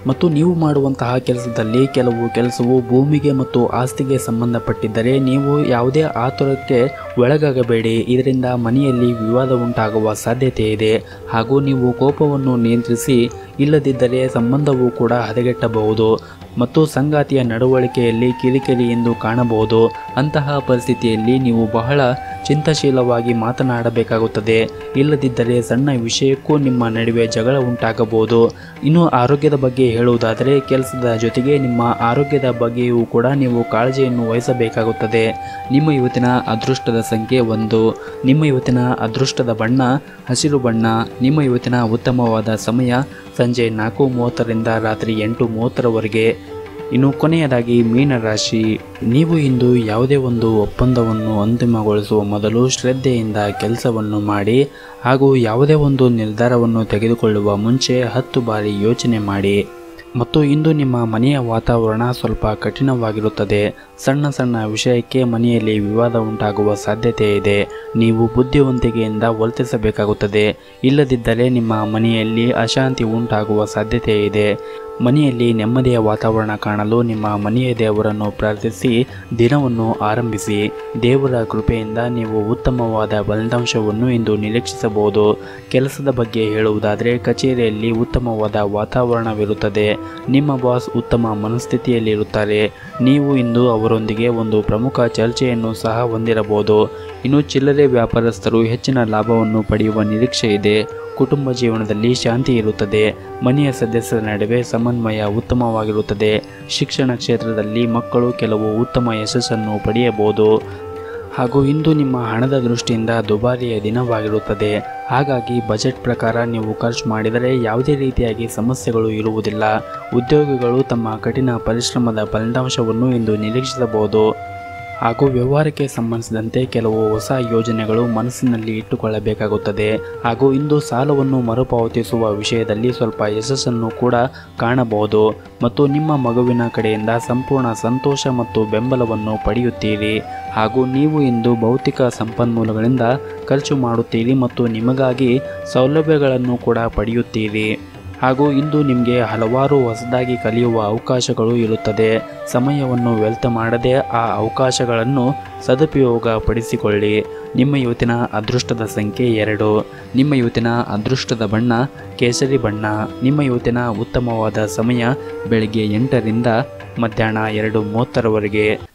ಮತ್ತು ನೀವು ಮಾಡುವಂತಹ ಕೆಲಸದಲ್ಲಿ ಕೆಲಸವು ಭೂಮಿಗೆ ಮತ್ತು ಆಸ್ತಿಗೆ ಸಂಬಂಧಪಟ್ಟಿದ್ದರೆ ನೀವು ಯಾವುದೇ ಆತುರಕ್ಕೆ ಒಳಗಾಗಬೇಡಿ. ಇದರಿಂದ ಮನೆಯಲ್ಲಿ ವಿವಾದ ಉಂಟಾಗುವ ಸಾಧ್ಯತೆ ಇದೆ. ಹಾಗೂ ನೀವು ಕೋಪವನ್ನು ನಿಯಂತ್ರಿಸಿ, ಇಲ್ಲದಿದ್ದರೆ ಸಂಬಂಧವು ಕೂಡ ಹದಗೆಟ್ಟಬಹುದು ಮತ್ತು ಸಂಗಾತಿಯ ನಡವಳಿಕೆಯಲ್ಲಿ ಕಿರಿಕಿರಿ ಎಂದು ಕಾಣಬಹುದು. ಅಂತಹ ಪರಿಸ್ಥಿತಿಯಲ್ಲಿ ನೀವು ಬಹಳ ಚಿಂತಾಶೀಲವಾಗಿ ಮಾತನಾಡಬೇಕಾಗುತ್ತದೆ. ಇಲ್ಲದಿದ್ದರೆ ಸಣ್ಣ ವಿಷಯಕ್ಕೂ ನಿಮ್ಮ ನಡುವೆ ಜಗಳ ಉಂಟಾಗಬಹುದು. ಇನ್ನು ಆರೋಗ್ಯದ ಬಗ್ಗೆ ಹೇಳುವುದಾದರೆ, ಕೆಲಸದ ಜೊತೆಗೆ ನಿಮ್ಮ ಆರೋಗ್ಯದ ಬಗ್ಗೆಯೂ ಕೂಡ ನೀವು ಕಾಳಜಿಯನ್ನು ವಹಿಸಬೇಕಾಗುತ್ತದೆ. ನಿಮ್ಮ ಇವತ್ತಿನ ಅದೃಷ್ಟದ ಸಂಖ್ಯೆ 1. ನಿಮ್ಮ ಇವತ್ತಿನ ಅದೃಷ್ಟದ ಬಣ್ಣ ಹಸಿರು ಬಣ್ಣ. ನಿಮ್ಮ ಇವತ್ತಿನ ಉತ್ತಮವಾದ ಸಮಯ ಸಂಜೆ 4:30ರಿಂದ ರಾತ್ರಿ 8:30ರವರೆಗೆ. ಇನ್ನು ಕೊನೆಯದಾಗಿ ಮೀನರಾಶಿ, ನೀವು ಇಂದು ಯಾವುದೇ ಒಂದು ಒಪ್ಪಂದವನ್ನು ಅಂತಿಮಗೊಳಿಸುವ ಮೊದಲು ಶ್ರದ್ಧೆಯಿಂದ ಕೆಲಸವನ್ನು ಮಾಡಿ ಹಾಗೂ ಯಾವುದೇ ಒಂದು ನಿರ್ಧಾರವನ್ನು ತೆಗೆದುಕೊಳ್ಳುವ ಮುಂಚೆ 10 ಬಾರಿ ಯೋಚನೆ ಮಾಡಿ. ಮತ್ತು ಇಂದು ನಿಮ್ಮ ಮನೆಯ ವಾತಾವರಣ ಸ್ವಲ್ಪ ಕಠಿಣವಾಗಿರುತ್ತದೆ. ಸಣ್ಣ ಸಣ್ಣ ವಿಷಯಕ್ಕೆ ಮನೆಯಲ್ಲಿ ವಿವಾದ ಉಂಟಾಗುವ ಸಾಧ್ಯತೆ ಇದೆ. ನೀವು ಬುದ್ಧಿವಂತಿಕೆಯಿಂದ ವರ್ತಿಸಬೇಕಾಗುತ್ತದೆ. ಇಲ್ಲದಿದ್ದರೆ ನಿಮ್ಮ ಮನೆಯಲ್ಲಿ ಅಶಾಂತಿ ಉಂಟಾಗುವ ಸಾಧ್ಯತೆ ಇದೆ. ಮನೆಯಲ್ಲಿ ನೆಮ್ಮದಿಯ ವಾತಾವರಣ ಕಾಣಲು ನಿಮ್ಮ ಮನೆಯ ದೇವರನ್ನು ಪ್ರಾರ್ಥಿಸಿ ದಿನವನ್ನು ಆರಂಭಿಸಿ. ದೇವರ ಕೃಪೆಯಿಂದ ನೀವು ಉತ್ತಮವಾದ ಫಲಿತಾಂಶವನ್ನು ಇಂದು ನಿರೀಕ್ಷಿಸಬಹುದು. ಕೆಲಸದ ಬಗ್ಗೆ ಹೇಳುವುದಾದರೆ, ಕಚೇರಿಯಲ್ಲಿ ಉತ್ತಮವಾದ ವಾತಾವರಣವಿರುತ್ತದೆ. ನಿಮ್ಮ ಬಾಸ್ ಉತ್ತಮ ಮನಸ್ಥಿತಿಯಲ್ಲಿರುತ್ತಾರೆ. ನೀವು ಇಂದು ಅವರೊಂದಿಗೆ ಒಂದು ಪ್ರಮುಖ ಚರ್ಚೆಯನ್ನು ಸಹ ಹೊಂದಿರಬಹುದು. ಇನ್ನು ಚಿಲ್ಲರೆ ವ್ಯಾಪಾರಸ್ಥರು ಹೆಚ್ಚಿನ ಲಾಭವನ್ನು ಪಡೆಯುವ ನಿರೀಕ್ಷೆ ಇದೆ. ಕುಟುಂಬ ಜೀವನದಲ್ಲಿ ಶಾಂತಿ ಇರುತ್ತದೆ. ಮನೆಯ ಸದಸ್ಯರ ನಡುವೆ ಸಮನ್ವಯ ಉತ್ತಮವಾಗಿರುತ್ತದೆ. ಶಿಕ್ಷಣ ಕ್ಷೇತ್ರದಲ್ಲಿ ಮಕ್ಕಳು ಕೆಲವು ಉತ್ತಮ ಯಶಸ್ಸನ್ನು ಪಡೆಯಬಹುದು. ಹಾಗೂ ಇಂದು ನಿಮ್ಮ ಹಣದ ದೃಷ್ಟಿಯಿಂದ ದುಬಾರಿಯ ದಿನವಾಗಿರುತ್ತದೆ. ಹಾಗಾಗಿ ಬಜೆಟ್ ಪ್ರಕಾರ ನೀವು ಖರ್ಚು ಮಾಡಿದರೆ ಯಾವುದೇ ರೀತಿಯಾಗಿ ಸಮಸ್ಯೆಗಳು ಇರುವುದಿಲ್ಲ. ಉದ್ಯೋಗಿಗಳು ತಮ್ಮ ಕಠಿಣ ಪರಿಶ್ರಮದ ಫಲಿತಾಂಶವನ್ನು ಇಂದು ನಿರೀಕ್ಷಿಸಬಹುದು. ಹಾಗೂ ವ್ಯವಹಾರಕ್ಕೆ ಸಂಬಂಧಿಸಿದಂತೆ ಕೆಲವು ಹೊಸ ಯೋಜನೆಗಳು ಮನಸ್ಸಿನಲ್ಲಿ ಇಟ್ಟುಕೊಳ್ಳಬೇಕಾಗುತ್ತದೆ. ಹಾಗೂ ಇಂದು ಸಾಲವನ್ನು ಮರುಪಾವತಿಸುವ ವಿಷಯದಲ್ಲಿ ಸ್ವಲ್ಪ ಯಶಸ್ಸನ್ನು ಕೂಡ ಕಾಣಬಹುದು. ಮತ್ತು ನಿಮ್ಮ ಮಗುವಿನ ಕಡೆಯಿಂದ ಸಂಪೂರ್ಣ ಸಂತೋಷ ಮತ್ತು ಬೆಂಬಲವನ್ನು ಪಡೆಯುತ್ತೀರಿ. ಹಾಗೂ ನೀವು ಇಂದು ಭೌತಿಕ ಸಂಪನ್ಮೂಲಗಳಿಂದ ಖರ್ಚು ಮಾಡುತ್ತೀರಿ ಮತ್ತು ನಿಮಗಾಗಿ ಸೌಲಭ್ಯಗಳನ್ನು ಕೂಡ ಪಡೆಯುತ್ತೀರಿ. ಹಾಗೂ ಇಂದು ನಿಮಗೆ ಹಲವಾರು ಹೊಸದಾಗಿ ಕಲಿಯುವ ಅವಕಾಶಗಳು ಇರುತ್ತದೆ. ಸಮಯವನ್ನು ವ್ಯರ್ಥ ಮಾಡದೆ ಆ ಅವಕಾಶಗಳನ್ನು ಸದುಪಯೋಗ ಪಡಿಸಿಕೊಳ್ಳಿ. ನಿಮ್ಮ ಇವತ್ತಿನ ಅದೃಷ್ಟದ ಸಂಖ್ಯೆ 2. ನಿಮ್ಮ ಇವತ್ತಿನ ಅದೃಷ್ಟದ ಬಣ್ಣ ಕೇಸರಿ ಬಣ್ಣ. ನಿಮ್ಮ ಇವತ್ತಿನ ಉತ್ತಮವಾದ ಸಮಯ ಬೆಳಗ್ಗೆ 8ರಿಂದ ಮಧ್ಯಾಹ್ನ 2:30ರವರೆಗೆ.